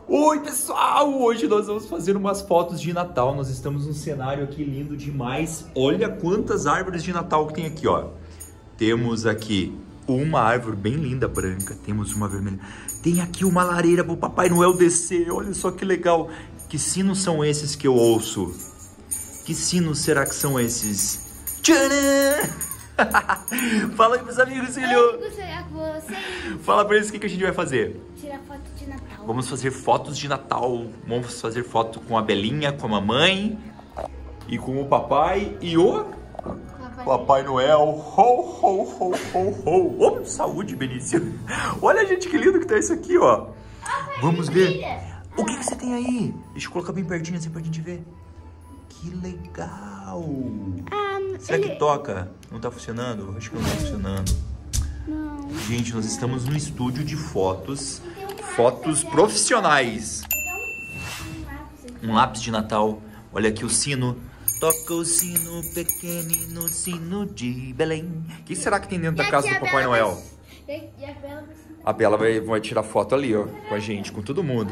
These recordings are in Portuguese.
Oi pessoal, hoje nós vamos fazer umas fotos de Natal. Nós estamos num cenário aqui lindo demais. Olha quantas árvores de Natal que tem aqui, ó. Temos aqui uma árvore bem linda, branca. Temos uma vermelha. Tem aqui uma lareira pro Papai Noel descer. Olha só que legal. Que sinos são esses que eu ouço? Que sinos será que são esses? Tcharam! Fala aí pros amigos, filho. Fala pra eles o que a gente vai fazer. Tirar foto de Natal. Vamos fazer fotos de Natal. Vamos fazer foto com a Belinha, com a mamãe e com o papai e o Papai Noel. Ho, ho, ho, ho, ho. Oh, saúde, Benício. Olha, gente, que lindo que tá isso aqui, ó. Vamos ver. O que você tem aí? Deixa eu colocar bem pertinho assim pra gente ver. Que legal. Será que toca? Não tá funcionando? Acho que não tá funcionando. Não. Gente, nós estamos no estúdio de fotos. Fotos profissionais. Um lápis de Natal. Olha aqui o sino. Toca o sino pequenino, sino de Belém. O que será que tem dentro da casa do Papai Noel? A Bela vai tirar foto ali, ó. Com a gente, com todo mundo.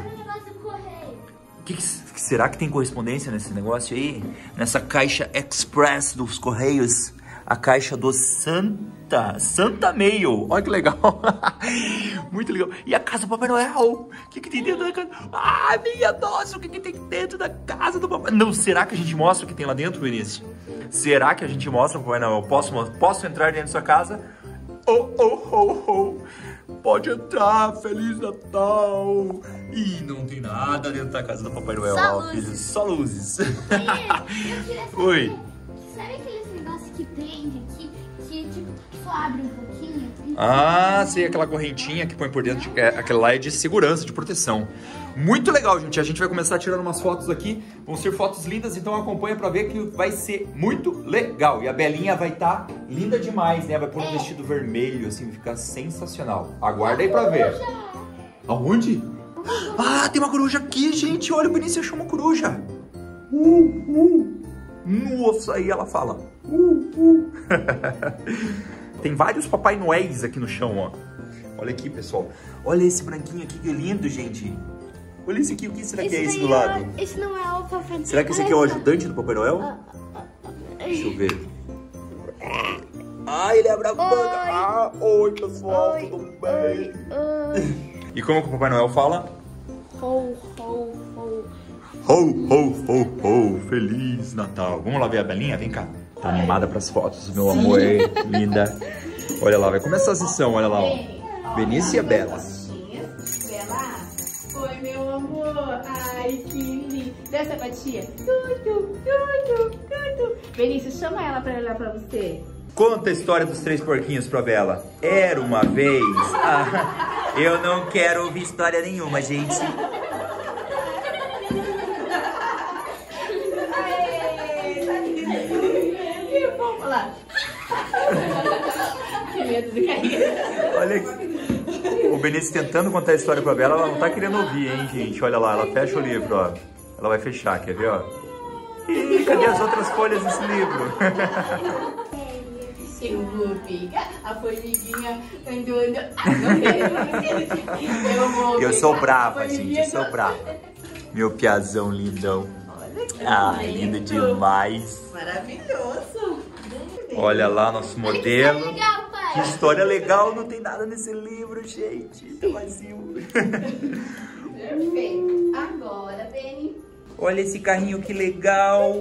O que será que tem correspondência nesse negócio aí? Nessa caixa express dos Correios. A caixa do Santa Mail. Olha que legal. Muito legal. E a casa do Papai Noel? O que tem dentro da casa? Ah, minha nossa, o que tem dentro da casa do Papai Noel? Não, será que a gente mostra o que tem lá dentro, Vinícius? Será que a gente mostra o Papai Noel? Posso entrar dentro da sua casa? Oh, oh, oh, oh. Pode entrar, Feliz Natal. E não tem nada dentro da casa do Papai Noel. Só luzes. Só luzes. Oi. Sabe aqueles negócios que prende aqui, que tipo, só abre um pouquinho? Ah, sei, aquela correntinha que põe por dentro, aquela lá é de segurança, de proteção. Muito legal, gente. A gente vai começar tirando umas fotos aqui. Vão ser fotos lindas, então acompanha pra ver que vai ser muito legal. E a Belinha vai estar linda demais, né? Vai pôr um vestido vermelho, assim, vai ficar sensacional. Aguarda aí pra ver. Aonde? Ah, tem uma coruja aqui, gente. Olha, o Benício achou uma coruja. Nossa, aí ela fala. Tem vários Papai Noéis aqui no chão, ó. Olha aqui, pessoal. Olha esse branquinho aqui, que lindo, gente. Olha esse aqui, o que será que é esse do lado? Esse não é o Papai Noel. Será que esse aqui é o ajudante do Papai Noel? Deixa eu ver. Ah, ele abre a boca. Oi, pessoal, tudo bem? E como que o Papai Noel fala? Ho, ho, ho. Ho, ho, ho, ho. Feliz Natal. Vamos lá ver a Belinha? Vem cá. Tá animada pras fotos, meu amor. Linda. Olha lá, vai começar a sessão, olha lá, ó. Benício e a Bela. Bela, oi meu amor. Ai, que lindo. Dessa pra tia. Tudo. Benício, chama ela pra olhar pra você. Conta a história dos 3 porquinhos pra Bela. Era uma vez... Ah, eu não quero ouvir história nenhuma, gente. Vamos lá. Que medo de cair. Olha aqui. O Benício tentando contar a história pra Bela, ela não tá querendo ouvir, hein, gente? Olha lá, ela fecha o livro, ó. Ela vai fechar, quer ver, ó? Ih, cadê as outras folhas desse livro? Eu vou pegar a formiguinha andando. Eu sou brava, gente, eu sou brava. Meu piazão lindão. Ah, lindo demais. Maravilhoso. Olha lá nosso modelo. Que legal, pai. Que história legal, não tem nada nesse livro, gente. Tá vazio. Perfeito. Agora, Beni. Olha esse carrinho, que legal.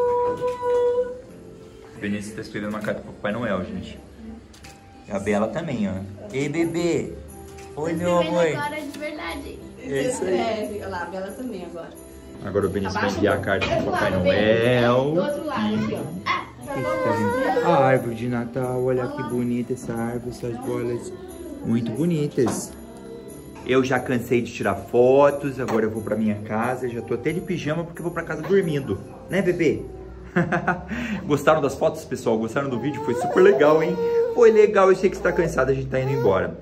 O Benício tá escrevendo uma carta pro Papai Noel, gente. E a Bela também, ó. Ei, bebê. Oi, meu amor. Agora de verdade. É isso aí. Olha lá, a Bela também agora. Agora o Benício vai Abaixa enviar a um carta pouco. pro Papai Do outro lado, Noel. Beni. Do outro lado, aqui, ó. A árvore de Natal, olha que bonita essa árvore, essas bolas muito bonitas. Eu já cansei de tirar fotos, agora eu vou pra minha casa, já tô até de pijama porque eu vou pra casa dormindo. Né, bebê? Gostaram das fotos, pessoal? Gostaram do vídeo? Foi super legal, hein? Foi legal, eu sei que você tá cansado, a gente tá indo embora.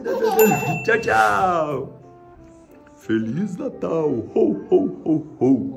Tchau, tchau. Feliz Natal. Ho, ho, ho, ho.